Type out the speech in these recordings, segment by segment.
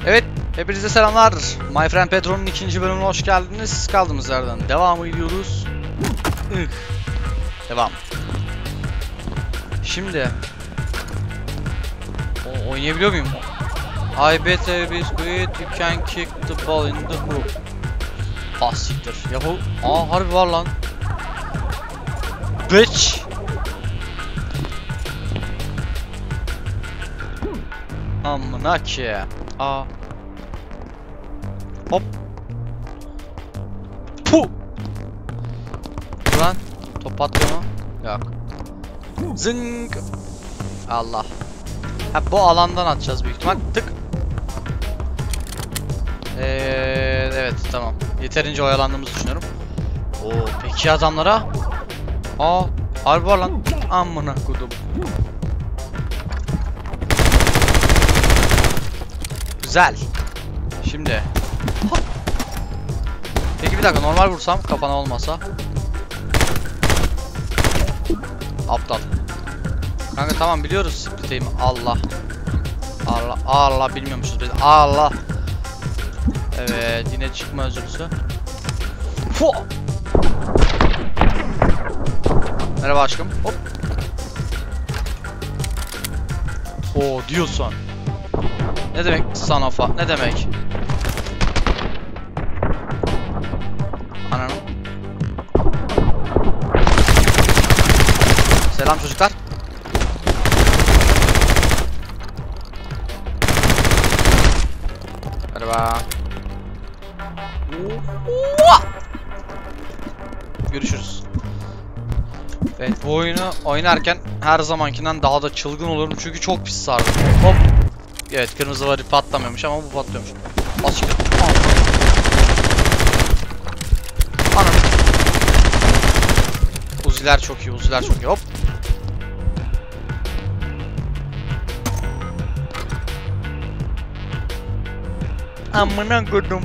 Evet, hepinize selamlar. My Friend Petro'nun ikinci bölümüne hoş geldiniz. Kaldığımız yerden devam ediyoruz. Devam. Şimdi oynayabiliyor muyum? I bet a biscuit you can kick the ball in the hoop. Ah siktir. Yahu. Harbi var lan. Bitch. Amına ki. Hop. Puh. Lan top patlıyor mu? Yok. Zınk. Allah. Bu alandan atacağız büyük ihtimal. Tık. Evet tamam. Yeterince oyalandığımızı düşünüyorum. Peki adamlara. Harbi var lan. Amına kodum. Güzel. Şimdi. Peki bir dakika, normal vursam kafana olmasa. Aptal. Kanka tamam biliyoruz split'eyim. Allah bilmiyormuşuz biz. Allah. Evet yine çıkma özürlüsü. Merhaba aşkım. Hop. Diyorsun. Ne demek sanafa? Ne demek? Ananım. Selam çocuklar. Merhaba. Görüşürüz. Evet, bu oyunu oynarken her zamankinden daha da çılgın olurum çünkü çok pis sardım. Hop. Evet, kırmızı varı patlamıyormuş ama bu patlıyormuş. Açık. Anam. Uziler çok iyi, uziler çok iyi. Hop. Amına koydum.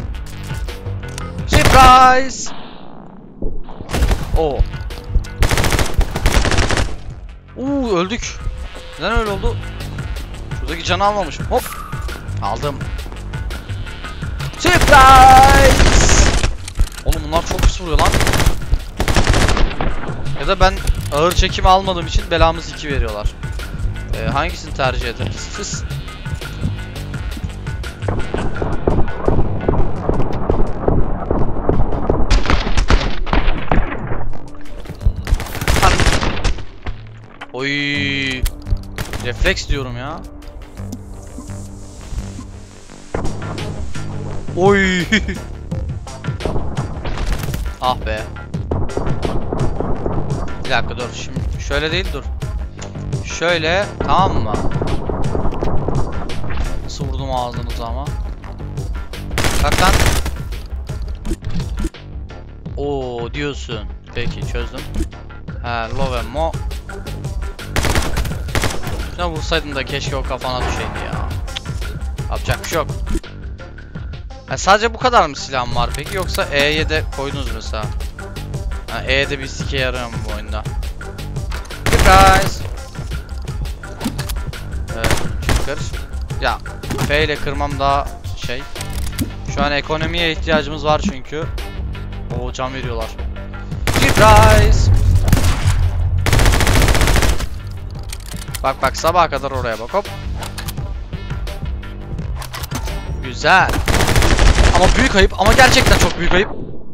Surprise. Öldük. Neden öyle oldu? Şuradaki canı almamışım. Hop. Aldım. Surprise. Oğlum bunlar çok pis vuruyor lan. Ya da ben ağır çekim almadığım için belamız 2 veriyorlar. Hangisini tercih ederiz? Fıs. Oy. Refleks diyorum ya. Oy. Ah be. Bir dakika dur. Şimdi şöyle değil, dur. Şöyle, tamam mı? Nasıl vurdum ağzınıza ama. Bak lan. Diyorsun. Peki çözdüm. Love mo. Şuna vursaydın da keşke o kafana düşeydi ya. Yapacak bir şey yok. Sadece bu kadar mı silahım var peki, yoksa E'ye de koydunuz mesela? E'ye de bir sike yarıyor mu bu oyunda? Surprise. Evet, kır. Ya F ile kırmam daha şey. Şu an ekonomiye ihtiyacımız var çünkü. Can veriyorlar. Surprise. Bak sabaha kadar oraya bak, hop. Güzel. Ama büyük ayıp, ama gerçekten çok büyük ayıp.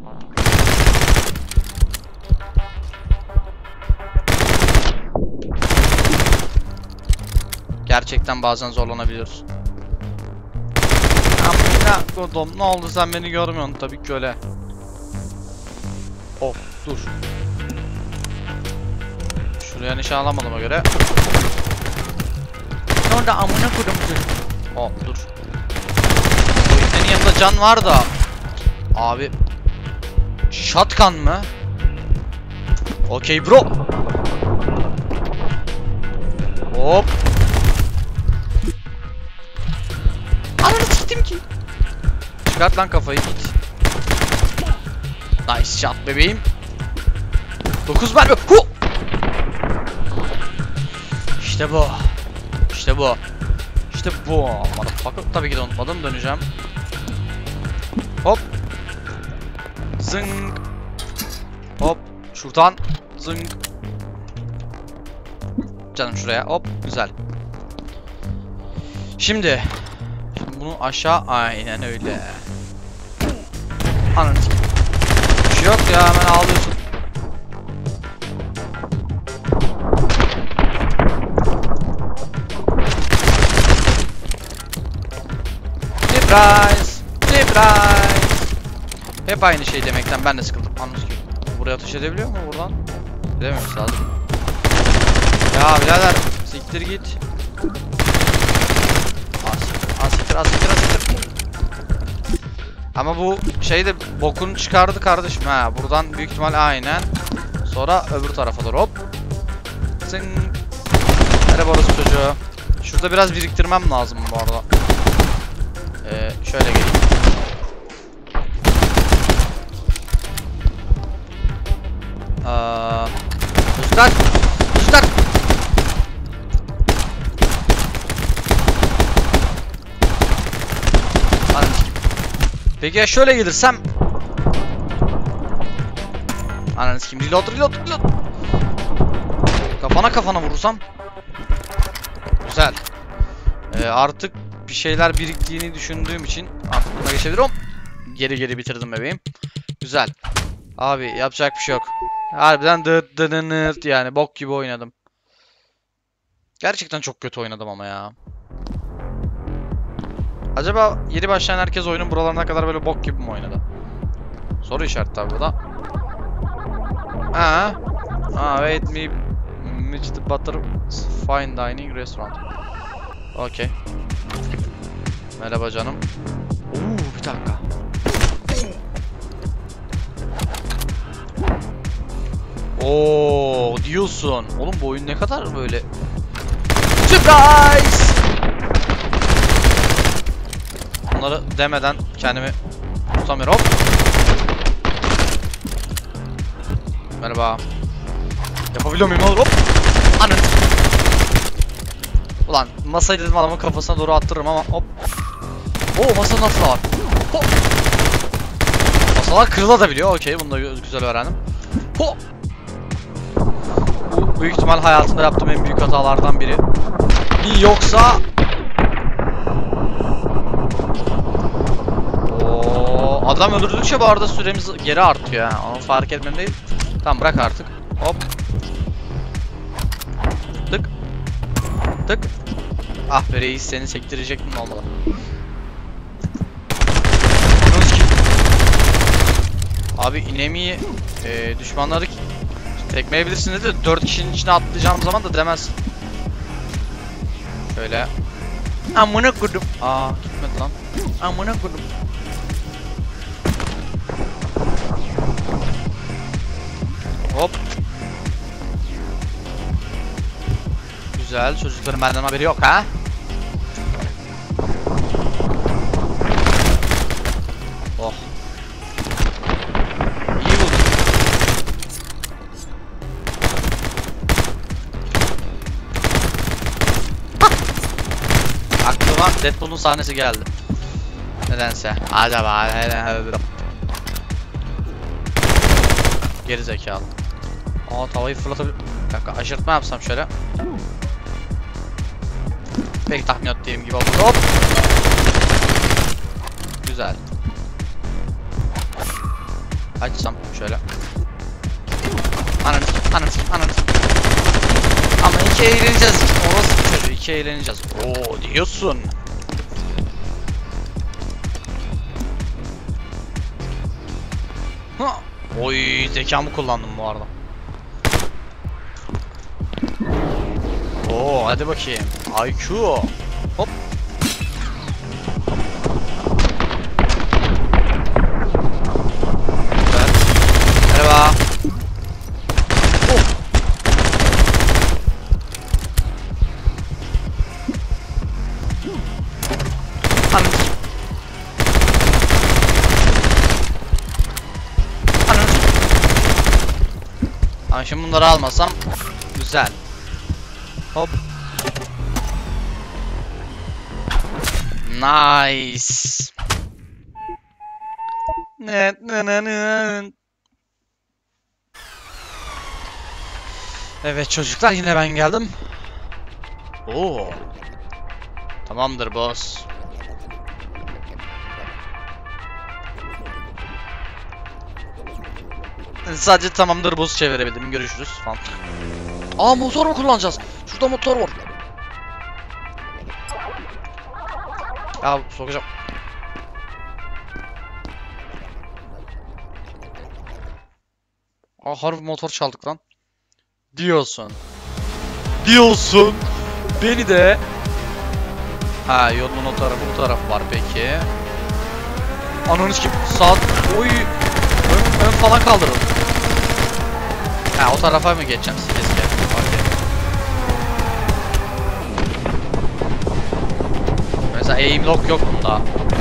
Gerçekten bazen zorlanabiliyoruz. Amına kodum, ne oldu, sen beni görmüyorsun tabii ki öyle. Dur. Şuraya nişan alamadığıma göre. Orada amına kodum. Dur. Senin yanında can var da. Abi. Shotgun mı? Okey bro. Hop. Ananı siktim ki. Çıkart lan kafayı, git. Nice shot bebeğim. 9 mermi. İşte bu. İşte bu. Motherfucker. Tabii ki de unutmadım. Döneceğim. Hop. Zing. Hop. Şuradan. Zing. Canım şuraya. Hop. Güzel. Şimdi bunu aşağı. Aynen öyle. Ananı s***. Bir şey yok ya. Hemen ağlıyorsun. Surprise! Surprise! Hep aynı şey demekten ben de sıkıldım. Anladın ki. Buraya ateş edebiliyor mu buradan? Edemiyoruz lazım. Ya birader siktir git. Asiktir. Ama bu şey de bokunu çıkardı kardeşim. Ha buradan büyük ihtimal aynen. Sonra öbür tarafa doğru hop. Zing. Merhaba orası çocuğu. Şurada biraz biriktirmem lazım bu arada. Şöyle geleyim. Çocuklar. Peki ya şöyle gelirsem? Ananı sikeyim. Reload. Kafana vurursam? Güzel. Artık bir şeyler biriktiğini düşündüğüm için artık buna geçebilirim. Geri bitirdim bebeğim. Güzel. Abi yapacak bir şey yok. Harbiden dıt yani bok gibi oynadım. Gerçekten çok kötü oynadım ama ya. Acaba yeni başlayan herkes oyunun buralarına kadar böyle bok gibi mi oynadı? Soru işareti tabi bu da. Wait me Mitch the Butter Fine Dining Restaurant. Okay. Merhaba canım. Bir dakika. Diyorsun. Oğlum bu oyun ne kadar böyle. Surprise! Bunları demeden kendimi tutamıyorum. Hop. Merhaba. Yapabiliyor muyum oğlum? Hop. Anın. Ulan masayı dedim adamın kafasına doğru attırırım ama hop. Masanın altı da var. Hop. Masalar kırılabiliyor. Okey, bunu da güzel öğrendim. Hop. Bu büyük ihtimal hayatımda yaptığım en büyük hatalardan biri. Yoksa adam öldürdükçe bu arada süremiz geri artıyor yani. Onu fark etmem değil. Tamam bırak artık. Hop. Tık. Ah be reis, seni sektirecektim olmalı. Abi inemiyi düşmanları tekmeyebilirsin dedi de 4 kişinin içine atlayacağım zaman da demezsin. Şöyle. Amına koydum. Gitmedi lan. Amına koydum. Hop. Güzel. Çocukların benden haberi yok ha. Oh. İyi buldum. Aklıma Deadpool'un sahnesi geldi. Nedense. Acaba. Geri zekalı. Tavayı fırlatabilir. Bir dakika, aşırtma yapsam şöyle. Pek tahmin ettiğim gibi oldu. Hop. Güzel. Açsam şöyle. Ananı. Ama iki eğleneceğiz. Orası bir çocuğu. İki eğleneceğiz. Diyorsun. Oy, zekamı kullandım bu arada. Hadi bakayım. IQ. Hop. Güzel. Merhaba. Şimdi bunları almasam güzel. Hop. Nice. Evet çocuklar, yine ben geldim. Oo. Tamamdır boss. Sadece tamamdır boss çevirebildim. Görüşürüz falan. Aa, motor mu kullanacağız? Şurada motor var. Ya sokacağım. Aa, harbi motor çaldık lan. Diyorsun. Beni de. Ha, yolun o tarafı, bu tarafı var peki. Ananız kim? Saat. Oy. Ön falan kaldırın. Ha, o tarafa mı geçeceğim? Keşke. Mesela aim lock yok bunda.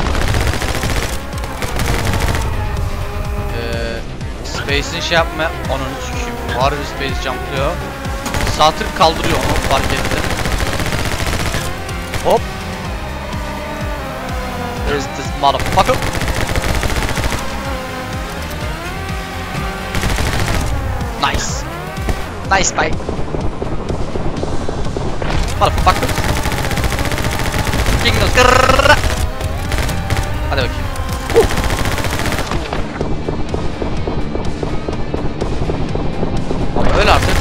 Space'in şey yapma. Ananı sikeyim. Var bir space jumplıyor. Sağ tık kaldırıyor, onu fark ettim. Hop. There's this motherfucker. Nice. Nice bye. Motherfucker. King of Grrrr. Hadi bakayım. Ama öyle artık.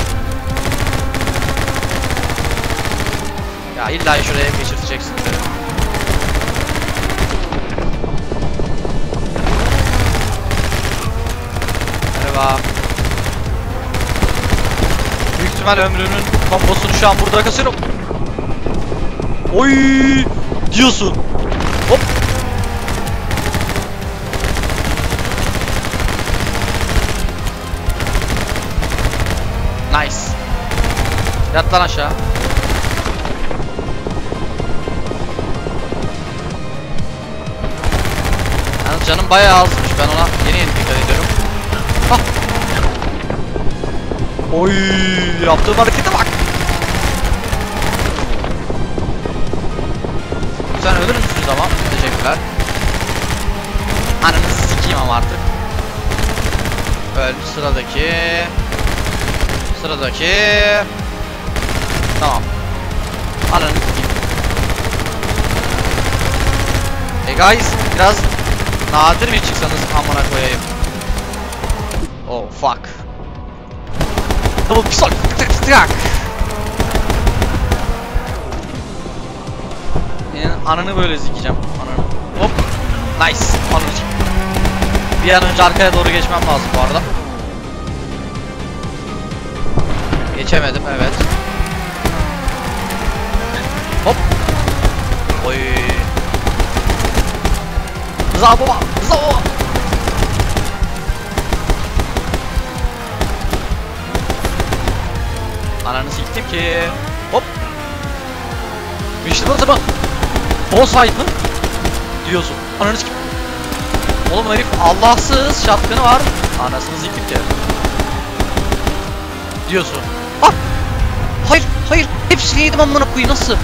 Ya illa şuraya geçirteceksin. Merhaba. Büyük ihtimal ömrünün kombosunu şu an burada kasıyorum. Oy diyorsun. Hop. Nice. Yat lan aşağı. Yalnız canım bayağı azmış. Ben ona yeni dikkat ediyorum. Hah. Oy, yaptığım harekete bak. Sen ölür müsünüz ama? Teşekkürler. Ananı sikeyim ama artık. Öl. Sıradaki. Tamam. Ananı sikeyim. Hey guys, biraz nadir mi çıksanız amına koyayım. Oh fuck. Double pistol. Tık tık tık. Ananı böyle zikeceğim. Ananı. Hop. Nice. Ananı. Bir an önce arkaya doğru geçmem lazım bu arada. Geçemedim, evet. Hop. Oy. Rıza baba. Ananı siktim ki. Hop. İşte bu zaman. Boss fight mı? Diyorsun. Ananı sikeyim. Oğlum herif Allahsız şapkını var. Anasını sikeyim ki. Diyorsun. Ah! Hayır. Hepsini yedim amına koyayım, nasıl?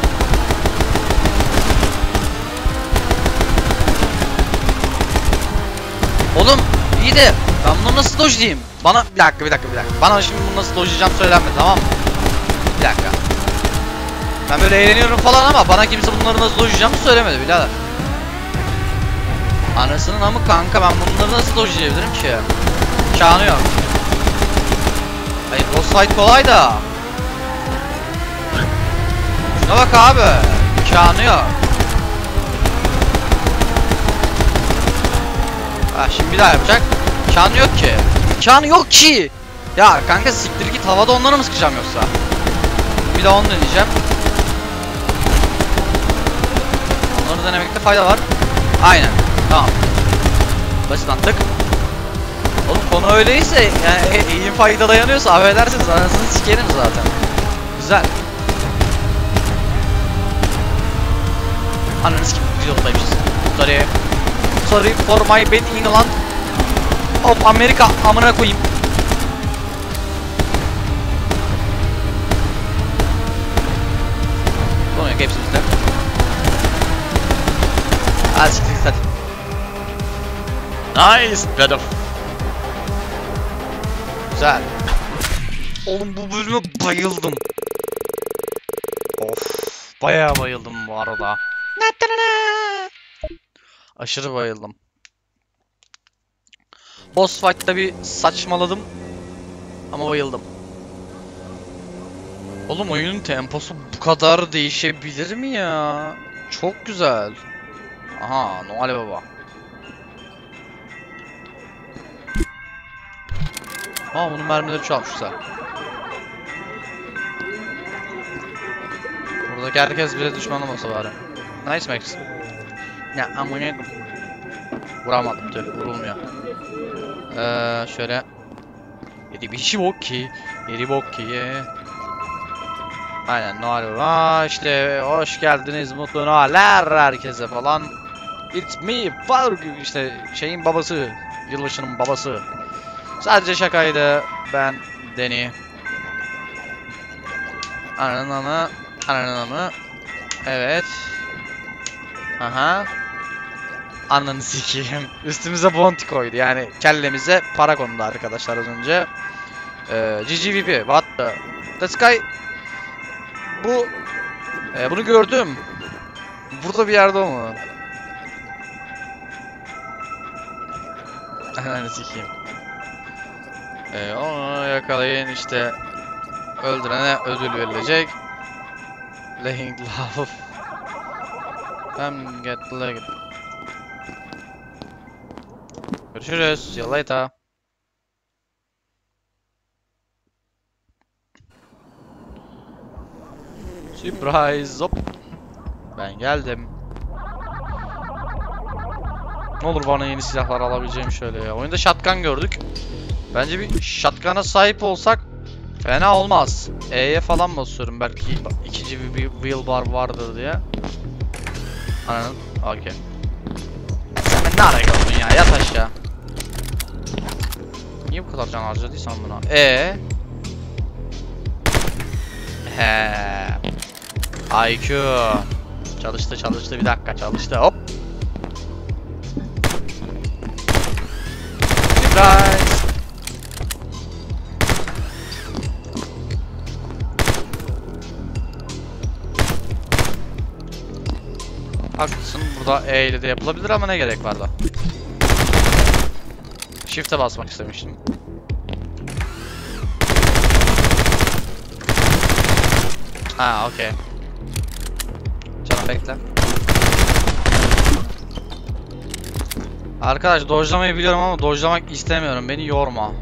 Oğlum iyi de ben bunu nasıl dojlayayım? Bana bir dakika. Bana şimdi bunu nasıl dojlayacağım söylenmedi, tamam mı? Bir dakika. Ben böyle eğleniyorum falan ama bana kimse bunları nasıl dojlayacağımı söylemedi birader. Anasının amı kanka, ben bunları nasıl dojlayabilirim ki? İmkanı yok. Hayır, boss fight kolay da. Şuna bak abi. İmkanı yok. Ha, şimdi bir daha yapacak. İmkanı yok ki. Ya kanka siktir git, havada onları mı sıkacağım yoksa? Bir daha onu deneyeceğim. Onları denemekte fayda var. Aynen. Tamam. Basit mantık. Oğlum konu öyleyse yani iyi fayda dayanıyorsa affedersiniz, anasını sikerim zaten. Güzel. Ananı sikeyim, biz yoldaymışız. Sorry for my bad England of America, amına koyayım. Konu yok, hepsi bizde. Hadi siktir git hadi. Nice bedo. Güzel. Oğlum bu bölüme bayıldım. Of, bayağı bayıldım bu arada. Aşırı bayıldım. Boss fight'ta bir saçmaladım ama bayıldım. Oğlum oyunun temposu bu kadar değişebilir mi ya? Çok güzel. Aha, Noel Baba. Aa, bunun mermileri çoğalmışlar. Buradaki herkes bile düşman olmasa bari. Nice Max. Ya amına. Vuramadım, tüh, vurulmuyor. Şöyle. Yedi bir şey bok ki. Yedi bok ki. Aynen, Noel Baba. İşte hoş geldiniz, mutlu Noeller herkese falan. It's me, Faruk, işte şeyin babası, yılbaşının babası. Sadece şakaydı, ben Deni. Ananı, evet. Aha. Ananı sikeyim. Üstümüze bounty koydu, yani kellemize para kondu arkadaşlar az önce. GGVP, what the sky. Bunu gördüm. Burada bir yerde o mu? Ananı sikeyim. Onu yakalayın işte. Öldürene ödül verilecek. Laying love. Come get laid. Görüşürüz. See you later. Surprise. Hop. Ben geldim. Ne olur bana yeni silahlar alabileceğim şöyle ya. Oyunda shotgun gördük. Bence bir shotgun'a sahip olsak fena olmaz. E'ye falan basıyorum, belki ikinci bir wheel bar vardır diye. Anladın? Okey. Sen ne ara gördün ya? Yat aşağı. Niye bu kadar can harcadıysan buna? He. IQ. Çalıştı bir dakika, çalıştı. Hop. Surprise. Haklısın, burada E ile de yapılabilir ama ne gerek var da. Shift'e basmak istemiştim. Ha, okey. Canım bekle. Arkadaş, dodge'lamayı biliyorum ama dodge'lamak istemiyorum. Beni yorma.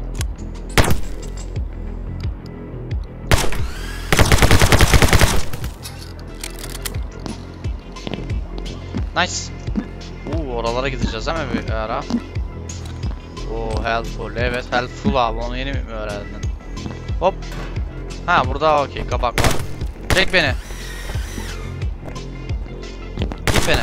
Nice. Oralara gideceğiz değil mi bir ara? Helpful. Evet, helpful abi. Onu yeni mi öğrendin? Hop. Ha, burada okey. Kabak var. Çek beni. Git beni.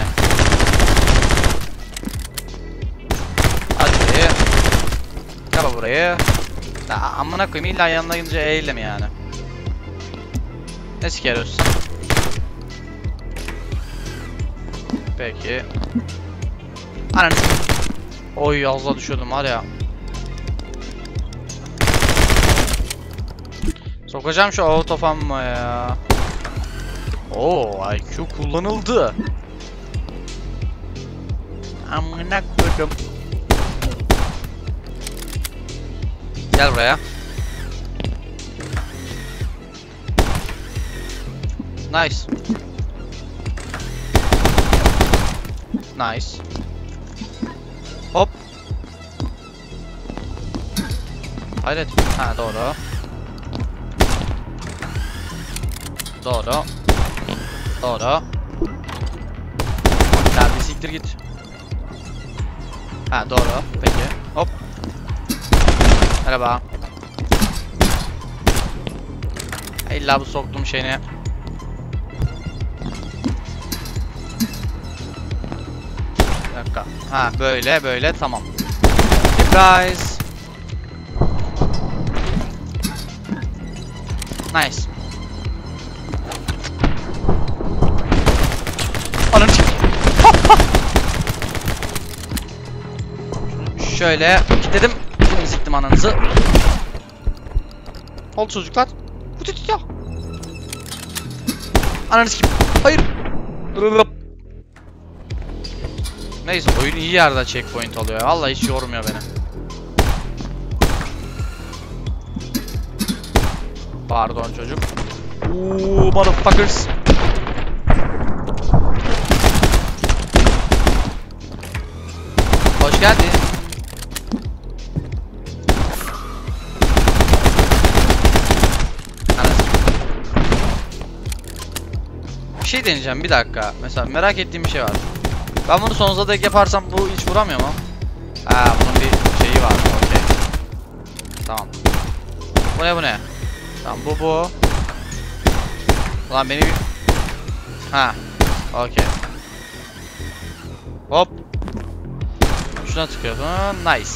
Hadi buraya. Kaba burayı. Amına koyayım, illa yanına gidince eğile mi yani? Ne sikeriyorsun? Peki. Ananı. Oy, az da düşüyordum var ya. Sokacağım şu autofanma ya. Oo, IQ kullanıldı. Amına koydum. Gel buraya. Nice. Nice. Hop. Hayret. Ha, doğru. Doğru. Doğru. Ya bir siktir git. Ha, doğru. Peki. Hop. Merhaba. İlla bu soktuğum şeyine. Bir dakika. Ha, böyle tamam. Surprise. Nice. Ananı Şöyle kilitledim. Şimdi siktim ananızı. Oldu çocuklar. Ya. Ananı sikim. Hayır. Neyse oyun iyi yerde checkpoint alıyor. Vallahi hiç yormuyor beni. Pardon çocuk. Ooo motherfuckers. Hoş geldin. Bir şey deneyeceğim bir dakika. Mesela merak ettiğim bir şey var. Ben bunu sonsuza dek yaparsam bu hiç vuramıyor mu? Ha bunun bir şeyi var. Okey. Tamam. Bu ne bu ne? Tamam bu. Ulan beni bir... Ha. Okey. Hop. Şuna tıkıyorsun. Nice.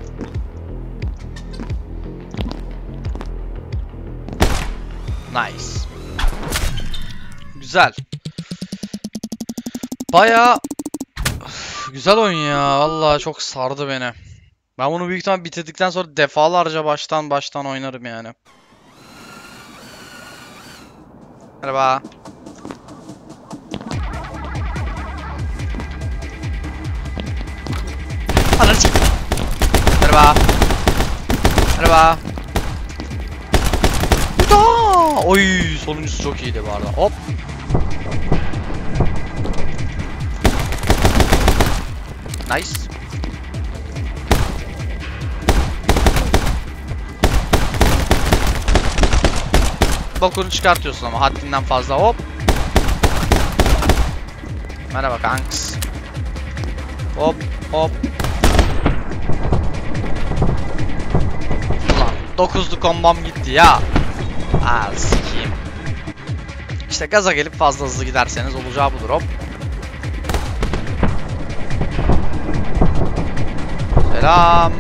Nice. Güzel. Bayağı güzel oyun ya. Vallahi çok sardı beni. Ben bunu büyük ihtimal bitirdikten sonra defalarca baştan oynarım yani. Merhaba. Ananı s***. Merhaba. Merhaba. Oy, sonuncusu çok iyiydi bu arada. Hop. Nice. Bokunu çıkartıyorsun ama haddinden fazla. Hop. Merhaba kanks. Hop hop. Ulan 9'lu kombam gitti ya. Al sikeyim. İşte gaza gelip fazla hızlı giderseniz olacağı budur. Hop. Selam.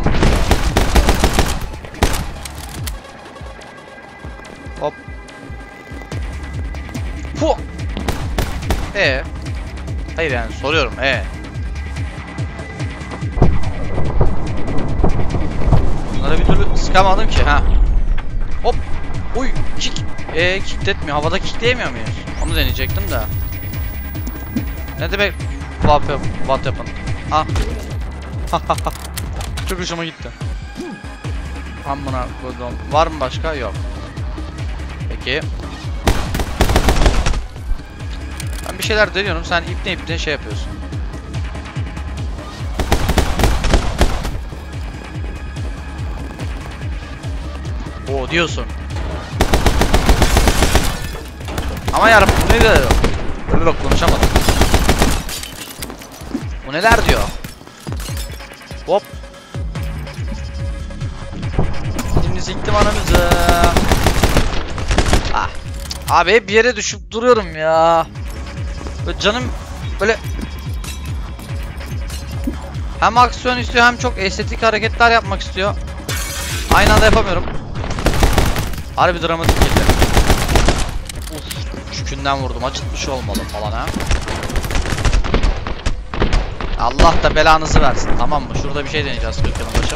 Hop. Fu. Hayır yani soruyorum. Bunlara bir türlü sıkamadım ki ha. Hop. Uy. Kick. Kickletmiyor. Havada kickleyemiyor muyuz? Onu deneyecektim de. Ne demek? What happened? Ah. Çok hoşuma gitti. Amına koydum. Var mı başka? Yok. Peki. Ben bir şeyler deniyorum. Sen ipne şey yapıyorsun. Oo diyorsun. Ama yarım bu ne diyor? Yok konuşamadım. Bu neler diyor? Hop. Şimdi siktim anamızı. Ah. Abi hep bir yere düşüp duruyorum ya. Böyle canım böyle hem aksiyon istiyor hem çok estetik hareketler yapmak istiyor. Aynı anda yapamıyorum. Harbi dramatik geldi. Uf, çükünden vurdum. Acıtmış olmalı falan ha. Allah da belanızı versin, tamam mı? Şurada bir şey deneyeceğiz Türkan'ın başı.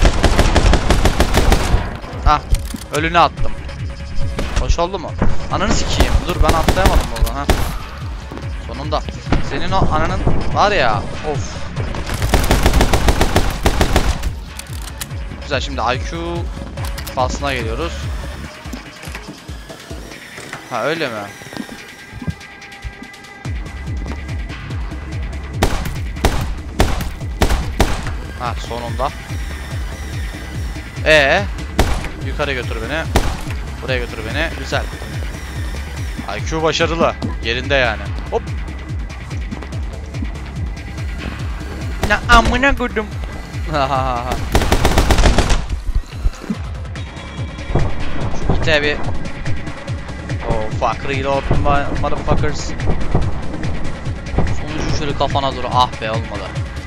Hah, ölünü attım. Hoş oldu mu? Ananı sikeyim. Dur ben atlayamadım oradan ha. Sonunda. Senin o ananın var ya. Of. Güzel, şimdi IQ faslına geliyoruz. Ha öyle mi? Ha sonunda. Yukarı götür beni. Buraya götür beni. Güzel. IQ başarılı. Yerinde yani. Hop. Ya amına koydum. Şu ite bir. Oh fuck, reload motherfuckers. Sonucu şöyle kafana dur. Ah be, olmadı.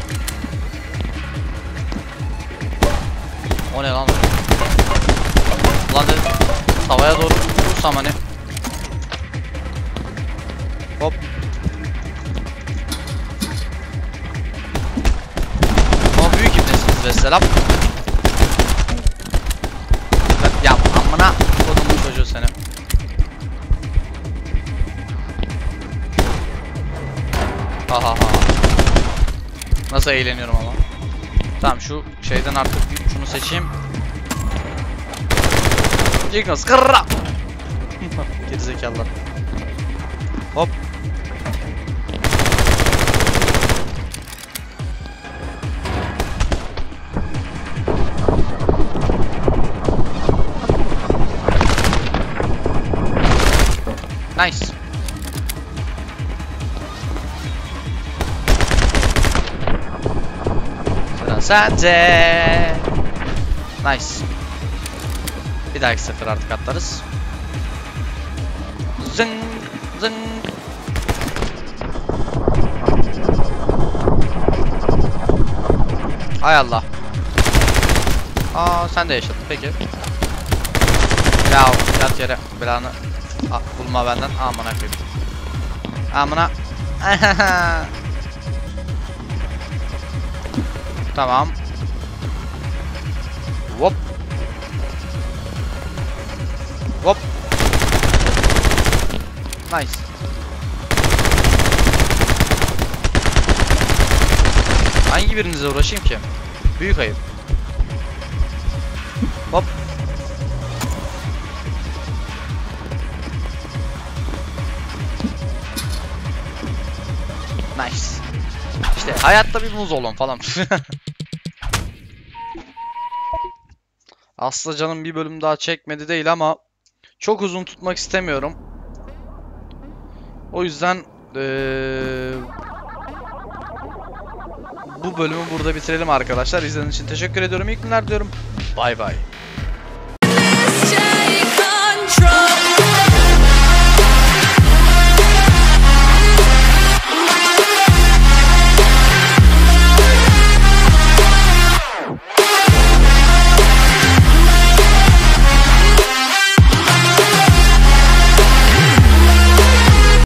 O ne lan? Ulan dedim tavaya doğru vursam hani. Hop. Ama büyük ibnesiniz ve Aleykümselam. Ya amına kodumun çocuğu seni. Ha ha ha. Nasıl eğleniyorum ama. Tamam şu şeyden artık şunu seçeyim. Jignos kırra. Gerizekalılar. Hop. Nice. Sıra sende. Nice. Bir dahaki sefer artık atlarız. Zın zın. Hay Allah. Aa sen de yaşadın peki. Ya yat yere belanı bulma benden. Amına koyayım. Amına. Tamam. Hop. Hop. Nice. Hangi birinize uğraşayım ki? Büyük ayıp. Hop. Nice. İşte hayatta bir muz olun falan. Aslında canım bir bölüm daha çekmedi değil ama çok uzun tutmak istemiyorum. O yüzden bu bölümü burada bitirelim arkadaşlar. İzlediğiniz için teşekkür ediyorum. İyi günler diyorum. Bay bay.